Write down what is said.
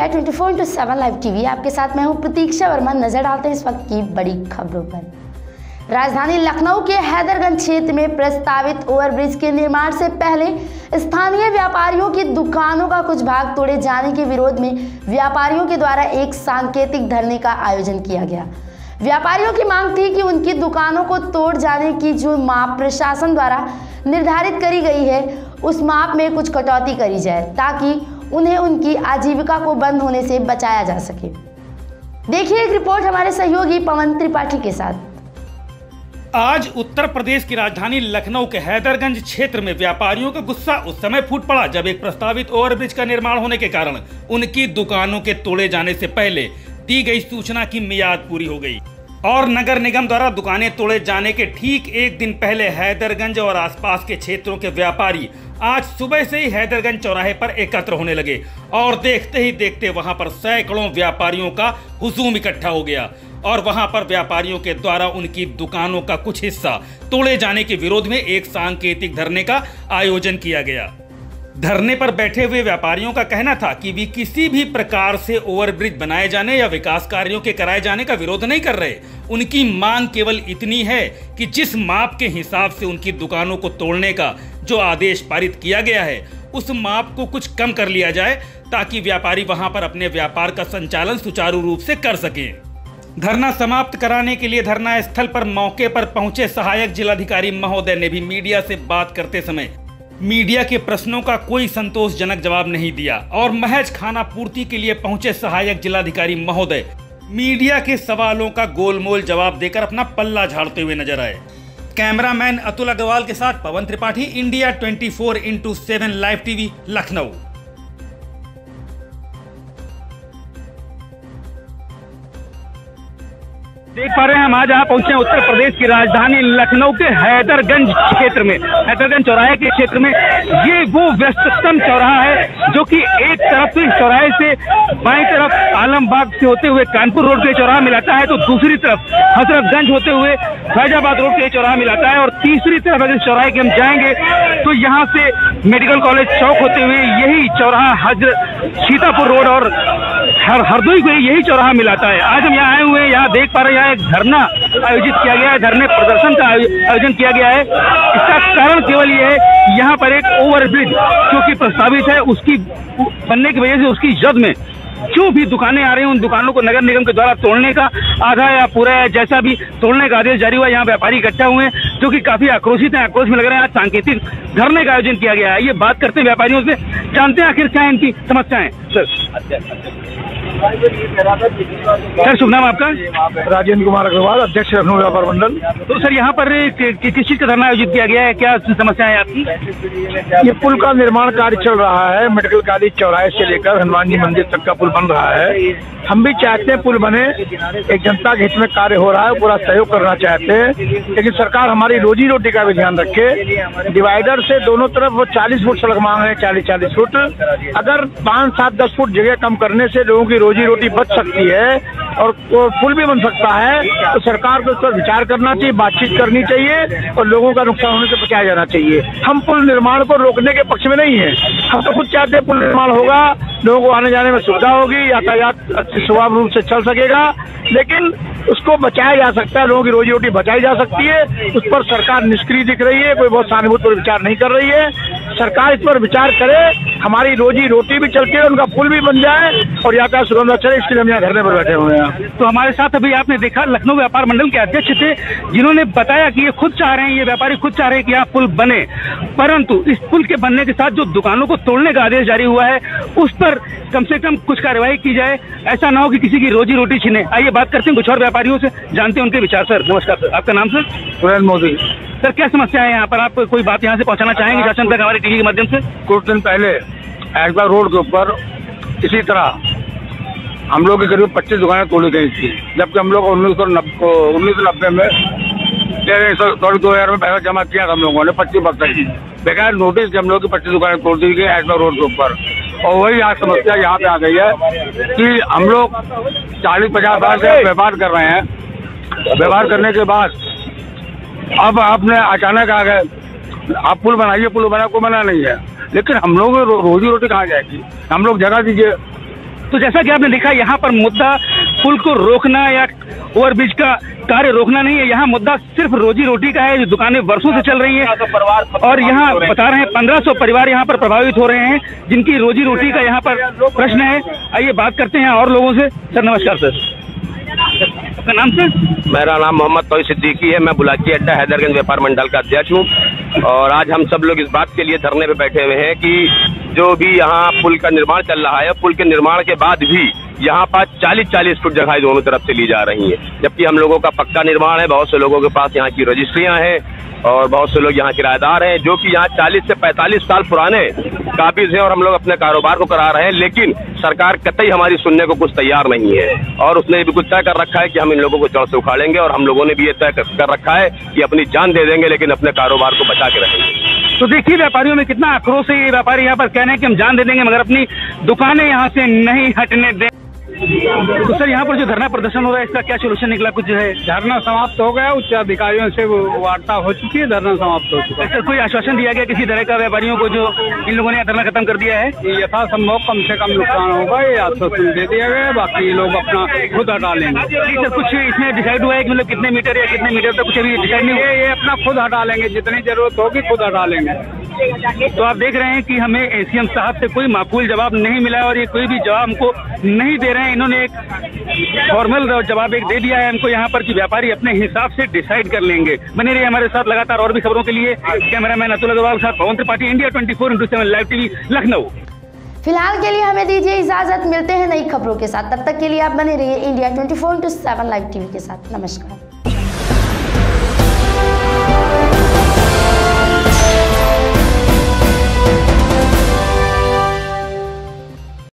India 24/7 live TV आपके साथ मैं हूं प्रतीक्षा वर्मा। नजर डालते हैं इस वक्त की बड़ी खबरों पर। राजधानी लखनऊ के हैदरगंज क्षेत्र में प्रस्तावित ओवरब्रिज के निर्माण से पहले स्थानीय व्यापारियों की दुकानों का कुछ भाग तोड़े जाने के विरोध में व्यापारियों के द्वारा एक सांकेतिक धरने का आयोजन किया गया। व्यापारियों की मांग थी कि उनकी दुकानों को तोड़ जाने की जो माप प्रशासन द्वारा निर्धारित करी गई है उस माप में कुछ कटौती करी जाए ताकि उन्हें उनकी आजीविका को बंद होने से बचाया जा सके। देखिए एक रिपोर्ट हमारे सहयोगी पवन त्रिपाठी के साथ। आज उत्तर प्रदेश की राजधानी लखनऊ के हैदरगंज क्षेत्र में व्यापारियों का गुस्सा उस समय फूट पड़ा जब एक प्रस्तावित ओवरब्रिज का निर्माण होने के कारण उनकी दुकानों के तोड़े जाने से पहले दी गई सूचना की मियाद पूरी हो गई और नगर निगम द्वारा दुकानें तोड़े जाने के ठीक एक दिन पहले हैदरगंज और आसपास के क्षेत्रों के व्यापारी आज सुबह से ही हैदरगंज चौराहे पर एकत्र होने लगे और देखते ही देखते वहां पर सैकड़ों व्यापारियों का हुजूम इकट्ठा हो गया और वहां पर व्यापारियों के द्वारा उनकी दुकानों का कुछ हिस्सा तोड़े जाने के विरोध में एक सांकेतिक धरने का आयोजन किया गया। धरने पर बैठे हुए व्यापारियों का कहना था कि वे किसी भी प्रकार से ओवरब्रिज बनाए जाने या विकास कार्यों के कराए जाने का विरोध नहीं कर रहे। उनकी मांग केवल इतनी है कि जिस माप के हिसाब से उनकी दुकानों को तोड़ने का जो आदेश पारित किया गया है उस माप को कुछ कम कर लिया जाए ताकि व्यापारी वहां पर अपने व्यापार का संचालन सुचारू रूप से कर सकें। धरना समाप्त कराने के लिए धरना स्थल पर मौके पर पहुंचे सहायक जिलाधिकारी महोदय ने भी मीडिया से बात करते समय मीडिया के प्रश्नों का कोई संतोषजनक जवाब नहीं दिया और महज खाना पूर्ति के लिए पहुंचे सहायक जिलाधिकारी महोदय मीडिया के सवालों का गोलमोल जवाब देकर अपना पल्ला झाड़ते हुए नजर आए। कैमरामैन अतुल अग्रवाल के साथ Pawan Tripathi, India 24/7 live TV, Lucknow. देख पा रहे हैं हम आज यहाँ पहुंचे उत्तर प्रदेश की राजधानी लखनऊ के हैदरगंज क्षेत्र में, हैदरगंज चौराहे के क्षेत्र में। ये वो व्यस्ततम चौराहा है जो कि एक तरफ इस चौराहे से बाईं तरफ आलमबाग से होते हुए कानपुर रोड के चौराहा मिलाता है तो दूसरी तरफ हजरतगंज होते हुए फैजाबाद रोड के चौराहा मिलाता है और तीसरी तरफ अगर इस चौराहे के हम जाएंगे तो यहाँ से मेडिकल कॉलेज चौक होते हुए यही चौराहा सीतापुर रोड और हरदोई को यही चौराहा मिलाता है। आज हम यहाँ आए हुए हैं, यहाँ देख पा रहे हैं एक धरना आयोजित किया गया है, धरने प्रदर्शन का आयोजन किया गया है। इसका कारण केवल ये है यहाँ पर एक ओवरब्रिज जो कि प्रस्तावित है उसकी बनने की वजह से उसकी जद में जो भी दुकानें आ रही हैं उन दुकानों को नगर निगम के द्वारा तोड़ने का आधा या पूरा या जैसा भी तोड़ने का आदेश जारी हुआ। यहाँ व्यापारी इकट्ठा हुए हैं जो कि काफी आक्रोशित हैं, आक्रोश में लग रहे हैं। आज सांकेतिक धरने का आयोजन किया गया है। ये बात करते हैं व्यापारियों से, जानते हैं आखिर क्या है इनकी समस्याएं। सर शुभ नाम आपका? राजेंद्र कुमार अग्रवाल, अध्यक्ष लखनऊ व्यापार मंडल। तो सर यहाँ पर किस चीज का धरना आयोजित किया गया है, क्या समस्या है आपकी? ये पुल का निर्माण कार्य चल रहा है, मेडिकल कॉलेज चौराहे से लेकर हनुमान जी मंदिर तक का पुल बन रहा है। हम भी चाहते हैं पुल बने, एक जनता के हित में कार्य हो रहा है, पूरा सहयोग करना चाहते हैं, लेकिन सरकार हमारी रोजी रोटी का भी ध्यान रखे। डिवाइडर से दोनों तरफ वो 40 फुट सड़क मांग रहे हैं, 40-40 फुट। अगर 5-7-10 फुट जगह कम करने से लोगों की रोजी रोटी बच सकती है और पुल भी बन सकता है तो सरकार को इस पर विचार करना चाहिए, बातचीत करनी चाहिए और लोगों का नुकसान होने से बचाया जाना चाहिए। हम पुल निर्माण को रोकने के पक्ष में नहीं है, हम तो खुद चाहते हैं पुल निर्माण होगा, लोगों को आने जाने में सुविधा होगी, यातायात सुचारू रूप से चल सकेगा, लेकिन उसको बचाया जा सकता है, लोगों की रोजी रोटी बचाई जा सकती है। उस पर सरकार निष्क्रिय दिख रही है, कोई बहुत सहानुभूति पर विचार नहीं कर रही है। सरकार इस पर विचार करे, हमारी रोजी रोटी भी चलती है, उनका पुल भी बन जाए और यातायात सुगमता चले, इसके लिए हम यहाँ धरने पर बैठे हुए हैं। तो हमारे साथ अभी आपने देखा लखनऊ व्यापार मंडल के अध्यक्ष थे जिन्होंने बताया कि ये खुद चाह रहे हैं, ये व्यापारी खुद चाह रहे हैं कि यहाँ पुल बने, परंतु इस पुल के बनने के साथ जो दुकानों को तोड़ने का आदेश जारी हुआ है उस पर कम से कम कुछ कार्रवाई की जाए, ऐसा ना हो कि किसी की रोजी रोटी छिने। आइए बात करते हैं कुछ और व्यापारियों से, जानते हैं उनके विचार। सर नमस्कार। सर आपका नाम? सर सुरेंद्र मोदी। सर क्या समस्या है यहाँ पर, आप कोई बात यहाँ से पहुँचाना चाहेंगे शासन तक हमारे टीवी के माध्यम से? कुछ दिन पहले ऐशबाग रोड के ऊपर इसी तरह हम लोग के करीब 25 दुकानें तोड़ी गई थी, जबकि हम लोग 1990 में 2000 में पैसा जमा किया था हम लोगों ने 25% बगैर नोटिस के हम लोग की 25 दुकानें तोड़ दी गई ऐशबाग रोड के ऊपर। और वही आज समस्या यहाँ पे आ गई है कि हम लोग 40-50 साल से व्यापार कर रहे हैं, व्यवहार करने के बाद अब आपने अचानक आ गए आप पुल बनाइए, पुल बना को मना नहीं है, लेकिन हम लोग रोजी रोटी कहाँ जाएगी? हम लोग जगह दीजिए, तो जैसा कि आपने देखा, यहाँ पर मुद्दा पुल को रोकना या ओवरब्रिज का कार्य रोकना नहीं है। यहाँ मुद्दा सिर्फ रोजी रोटी का है, जो दुकानें वर्षों से चल रही हैं और यहाँ बता रहे हैं 1500 परिवार यहाँ पर प्रभावित हो रहे हैं, जिनकी रोजी रोटी का यहाँ पर प्रश्न है। आइए बात करते हैं और लोगों से। सर नमस्कार। सर आपका नाम? सर मेरा नाम मोहम्मद तोई सिद्दीकी है। मैं बुलाकी अड्डा हैदरगंज व्यापार मंडल का अध्यक्ष हूँ और आज हम सब लोग इस बात के लिए धरने पे बैठे हुए हैं कि जो भी यहाँ पुल का निर्माण चल रहा है, पुल के निर्माण के बाद भी यहाँ पर 40-40 फुट जगह दोनों तरफ से ली जा रही है, जबकि हम लोगों का पक्का निर्माण है। बहुत से लोगों के पास यहाँ की रजिस्ट्रियाँ हैं और बहुत से लोग यहाँ किराएदार हैं, जो कि यहाँ 40 से 45 साल पुराने काबिज हैं और हम लोग अपने कारोबार को करा रहे हैं। लेकिन सरकार कतई हमारी सुनने को कुछ तैयार नहीं है और उसने भी कुछ तय कर रखा है कि हम इन लोगों को जड़ से उखाड़ेंगे और हम लोगों ने भी ये तय कर रखा है कि अपनी जान दे देंगे लेकिन अपने कारोबार को बचा के रखेंगे। तो देखिए व्यापारियों में कितना आक्रोश है। ये व्यापारी यहाँ पर कह रहे हैं कि हम जान दे देंगे मगर अपनी दुकानें यहाँ से नहीं हटने दें। तो सर यहाँ पर जो धरना प्रदर्शन हो रहा है, इसका क्या सोल्यूशन निकला? कुछ जो है धरना समाप्त हो गया, उच्च अधिकारियों से वार्ता हो चुकी है, धरना समाप्त हो चुका है। सर कोई आश्वासन दिया गया किसी तरह का व्यापारियों को जो इन लोगों ने धरना खत्म कर दिया है? यथासंभव कम से कम नुकसान होगा ये आश्वासन दे दिया गया, बाकी लोग अपना खुद हटा लेंगे। सर कुछ इसमें डिसाइड हुआ है कि मतलब कितने मीटर या कितने मीटर तक? कुछ अभी डिसाइड नहीं हुआ। ये अपना खुद हटा लेंगे, जितनी जरूरत होगी खुद हटा लेंगे। तो आप देख रहे हैं कि हमें एसीएम साहब से कोई माकूल जवाब नहीं मिला और ये कोई भी जवाब हमको नहीं दे रहे हैं। इन्होंने एक फॉर्मल जवाब एक दे दिया है हमको यहाँ पर कि व्यापारी अपने हिसाब से डिसाइड कर लेंगे। बने रहिए हमारे साथ लगातार और भी खबरों के लिए। कैमरामैन अतुल अग्रवाल के साथ Pawan Tripathi, India 24/7 live TV Lucknow. फिलहाल के लिए हमें दीजिए इजाजत, मिलते हैं नई खबरों के साथ। तब तक के लिए आप बने रहिए इंडिया 24/7 लाइव टीवी के साथ। नमस्कार।